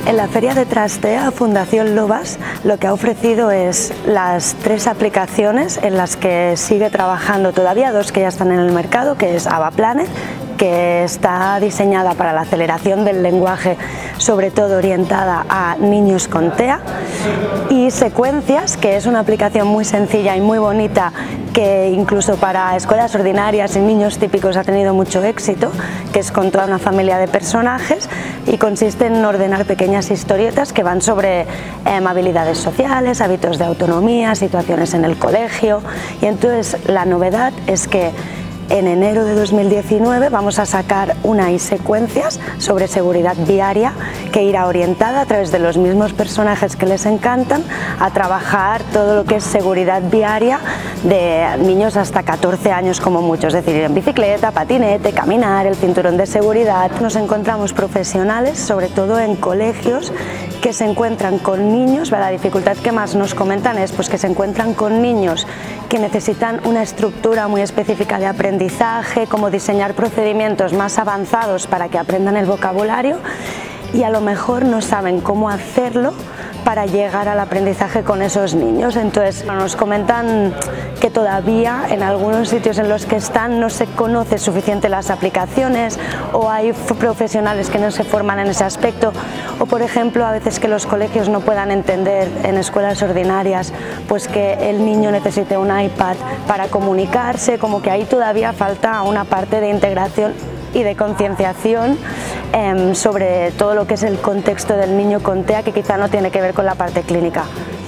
En la Feria de Trastea, Fundación Lobas lo que ha ofrecido es las 3 aplicaciones en las que sigue trabajando todavía, 2 que ya están en el mercado, que es AvaPlanet, que está diseñada para la aceleración del lenguaje, sobre todo orientada a niños con TEA, y Secuencias, que es una aplicación muy sencilla y muy bonita, que incluso para escuelas ordinarias y niños típicos ha tenido mucho éxito, que es con toda una familia de personajes y consiste en ordenar pequeñas historietas que van sobre habilidades sociales, hábitos de autonomía, situaciones en el colegio. Y entonces la novedad es que en enero de 2019 vamos a sacar una iSecuencias sobre seguridad viaria que irá orientada a través de los mismos personajes que les encantan a trabajar todo lo que es seguridad viaria de niños hasta 14 años como mucho, es decir, ir en bicicleta, patinete, caminar, el cinturón de seguridad. Nos encontramos profesionales, sobre todo en colegios, que se encuentran con niños. La dificultad que más nos comentan es pues, que se encuentran con niños que necesitan una estructura muy específica de aprendizaje, como diseñar procedimientos más avanzados para que aprendan el vocabulario, y a lo mejor no saben cómo hacerlo para llegar al aprendizaje con esos niños. Entonces nos comentan que todavía en algunos sitios en los que están no se conoce suficiente las aplicaciones, o hay profesionales que no se forman en ese aspecto, o por ejemplo a veces que los colegios no puedan entender en escuelas ordinarias pues que el niño necesite un iPad para comunicarse, como que ahí todavía falta una parte de integración y de concienciación sobre todo lo que es el contexto del niño con TEA, que quizá no tiene que ver con la parte clínica.